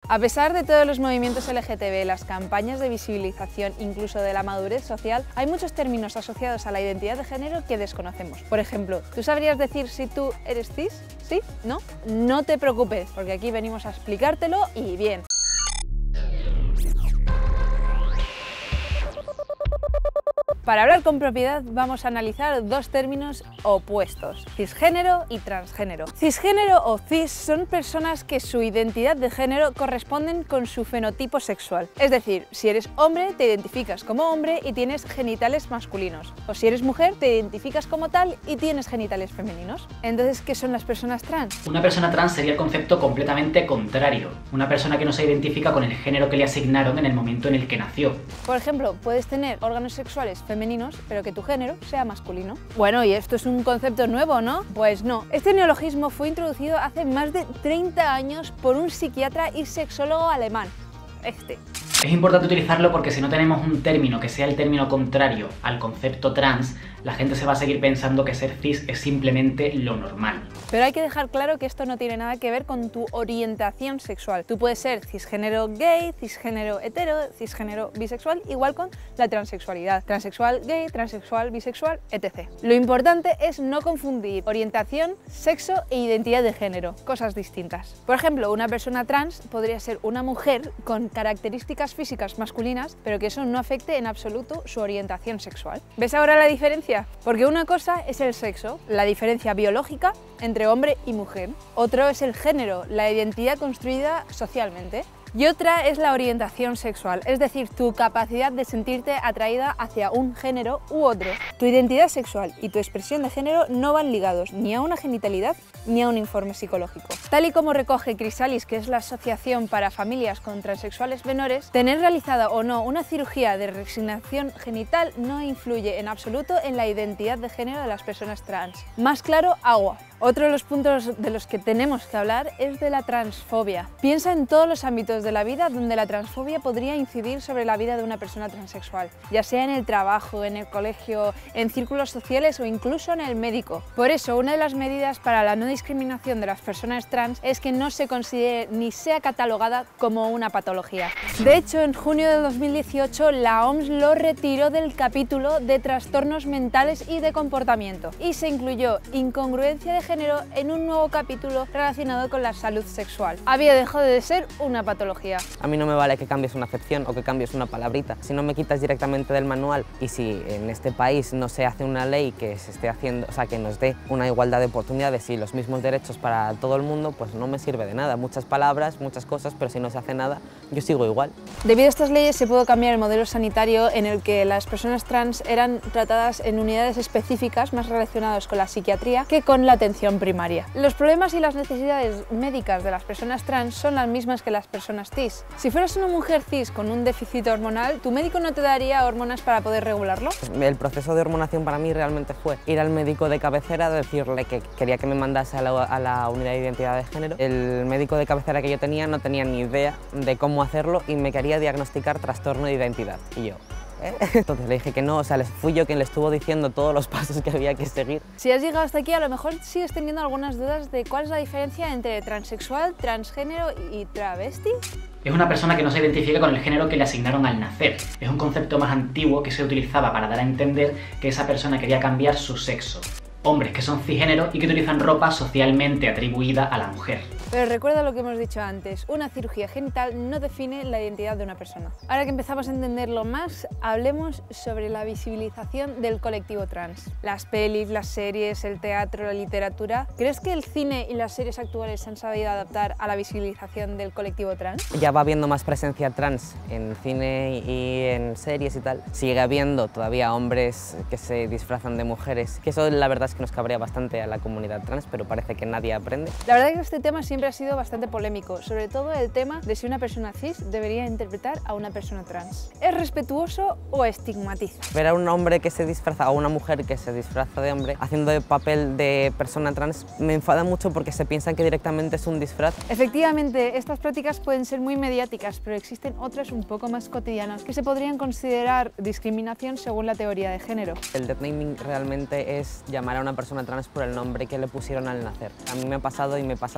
A pesar de todos los movimientos LGTB, las campañas de visibilización, incluso de la madurez social, hay muchos términos asociados a la identidad de género que desconocemos. Por ejemplo, ¿tú sabrías decir si tú eres cis? ¿Sí? ¿No? No te preocupes, porque aquí venimos a explicártelo y bien. Para hablar con propiedad vamos a analizar dos términos opuestos, cisgénero y transgénero. Cisgénero o cis son personas que su identidad de género corresponden con su fenotipo sexual. Es decir, si eres hombre te identificas como hombre y tienes genitales masculinos. O si eres mujer te identificas como tal y tienes genitales femeninos. Entonces, ¿qué son las personas trans? Una persona trans sería el concepto completamente contrario. Una persona que no se identifica con el género que le asignaron en el momento en el que nació. Por ejemplo, puedes tener órganos sexuales femeninos, pero que tu género sea masculino. Bueno, y esto es un concepto nuevo, ¿no? Pues no. Este neologismo fue introducido hace más de 30 años por un psiquiatra y sexólogo alemán. Es importante utilizarlo porque si no tenemos un término que sea el término contrario al concepto trans, la gente se va a seguir pensando que ser cis es simplemente lo normal. Pero hay que dejar claro que esto no tiene nada que ver con tu orientación sexual. Tú puedes ser cisgénero gay, cisgénero hetero, cisgénero bisexual, igual con la transexualidad. Transexual gay, transexual bisexual, etc. Lo importante es no confundir orientación, sexo e identidad de género, cosas distintas. Por ejemplo, una persona trans podría ser una mujer con características físicas masculinas, pero que eso no afecte en absoluto su orientación sexual. ¿Ves ahora la diferencia? Porque una cosa es el sexo, la diferencia biológica entre hombre y mujer. Otro es el género, la identidad construida socialmente. Y otra es la orientación sexual, es decir, tu capacidad de sentirte atraída hacia un género u otro. Tu identidad sexual y tu expresión de género no van ligados ni a una genitalidad ni a un informe psicológico. Tal y como recoge Chrysalis, que es la Asociación para Familias con Transexuales Menores, tener realizada o no una cirugía de reasignación genital no influye en absoluto en la identidad de género de las personas trans. Más claro, agua. Otro de los puntos de los que tenemos que hablar es de la transfobia. Piensa en todos los ámbitos de la vida donde la transfobia podría incidir sobre la vida de una persona transexual, ya sea en el trabajo, en el colegio, en círculos sociales o incluso en el médico. Por eso, una de las medidas para la no discriminación de las personas trans es que no se considere ni sea catalogada como una patología. De hecho, en junio de 2018 la OMS lo retiró del capítulo de trastornos mentales y de comportamiento y se incluyó incongruencia de género en un nuevo capítulo relacionado con la salud sexual. Había dejado de ser una patología. A mí no me vale que cambies una acepción o que cambies una palabrita. Si no me quitas directamente del manual y si en este país no se hace una ley que se esté haciendo, o sea, que nos dé una igualdad de oportunidades y los mismos derechos para todo el mundo, pues no me sirve de nada. Muchas palabras, muchas cosas, pero si no se hace nada, yo sigo igual. Debido a estas leyes se pudo cambiar el modelo sanitario en el que las personas trans eran tratadas en unidades específicas más relacionadas con la psiquiatría que con la atención primaria. Los problemas y las necesidades médicas de las personas trans son las mismas que las personas cis. Si fueras una mujer cis con un déficit hormonal, ¿tu médico no te daría hormonas para poder regularlo? El proceso de hormonación para mí realmente fue ir al médico de cabecera, decirle que quería que me mandase a la unidad de identidad de género. El médico de cabecera que yo tenía no tenía ni idea de cómo hacerlo y me quería diagnosticar trastorno de identidad. Y yo, entonces le dije que no, o sea, fui yo quien le estuvo diciendo todos los pasos que había que seguir. Si has llegado hasta aquí, a lo mejor sigues teniendo algunas dudas de cuál es la diferencia entre transexual, transgénero y travesti. Es una persona que no se identifica con el género que le asignaron al nacer. Es un concepto más antiguo que se utilizaba para dar a entender que esa persona quería cambiar su sexo. Hombres que son cisgénero y que utilizan ropa socialmente atribuida a la mujer. Pero recuerda lo que hemos dicho antes, una cirugía genital no define la identidad de una persona. Ahora que empezamos a entenderlo más, hablemos sobre la visibilización del colectivo trans. Las pelis, las series, el teatro, la literatura. ¿Crees que el cine y las series actuales se han sabido adaptar a la visibilización del colectivo trans? Ya va habiendo más presencia trans en cine y en series y tal. Sigue habiendo todavía hombres que se disfrazan de mujeres, que eso la verdad es que nos cabrea bastante a la comunidad trans, pero parece que nadie aprende. La verdad es que este tema siempre ha sido bastante polémico, sobre todo el tema de si una persona cis debería interpretar a una persona trans. ¿Es respetuoso o estigmatiza? Ver a un hombre que se disfraza o una mujer que se disfraza de hombre haciendo el papel de persona trans me enfada mucho porque se piensa que directamente es un disfraz. Efectivamente, estas prácticas pueden ser muy mediáticas, pero existen otras un poco más cotidianas que se podrían considerar discriminación según la teoría de género. El deadnaming realmente es llamar a una persona trans por el nombre que le pusieron al nacer. A mí me ha pasado y me pasa de hecho a día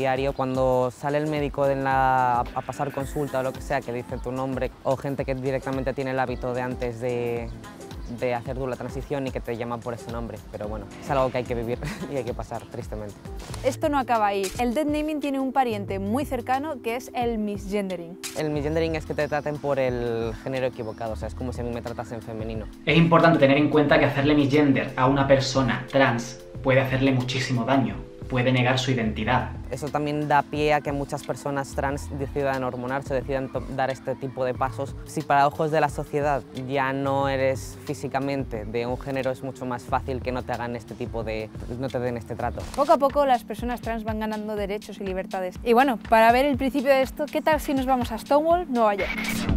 diario. Cuando sale el médico a pasar consulta o lo que sea, que dice tu nombre, o gente que directamente tiene el hábito de antes de hacer tú la transición y que te llaman por ese nombre, pero bueno, es algo que hay que vivir y hay que pasar, tristemente. Esto no acaba ahí. El deadnaming tiene un pariente muy cercano que es el misgendering. El misgendering es que te traten por el género equivocado, o sea, es como si a mí me tratasen femenino. Es importante tener en cuenta que hacerle misgender a una persona trans puede hacerle muchísimo daño, puede negar su identidad. Eso también da pie a que muchas personas trans decidan hormonarse, decidan dar este tipo de pasos. Si para ojos de la sociedad ya no eres físicamente de un género, es mucho más fácil que no te hagan no te den este trato. Poco a poco las personas trans van ganando derechos y libertades. Y bueno, para ver el principio de esto, ¿qué tal si nos vamos a Stonewall, Nueva York?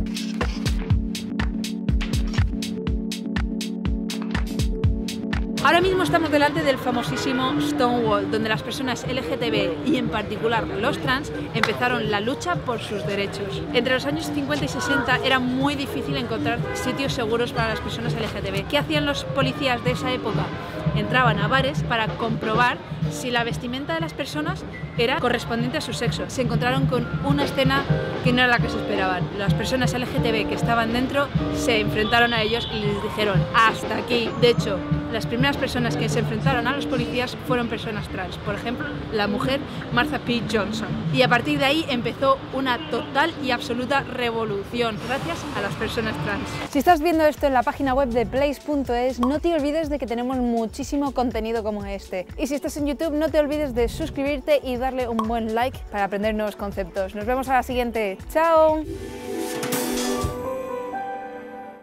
Ahora mismo estamos delante del famosísimo Stonewall, donde las personas LGTB y en particular los trans empezaron la lucha por sus derechos. Entre los años 50 y 60 era muy difícil encontrar sitios seguros para las personas LGTB. ¿Qué hacían los policías de esa época? Entraban a bares para comprobar si la vestimenta de las personas era correspondiente a su sexo. Se encontraron con una escena que no era la que se esperaban. Las personas LGTB que estaban dentro se enfrentaron a ellos y les dijeron hasta aquí. De hecho, las primeras personas que se enfrentaron a los policías fueron personas trans, por ejemplo, la mujer Martha P. Johnson. Y a partir de ahí empezó una total y absoluta revolución, gracias a las personas trans. Si estás viendo esto en la página web de Place.es, no te olvides de que tenemos muchísimo contenido como este. Y si estás en YouTube, no te olvides de suscribirte y darle un buen like para aprender nuevos conceptos. Nos vemos a la siguiente. ¡Chao!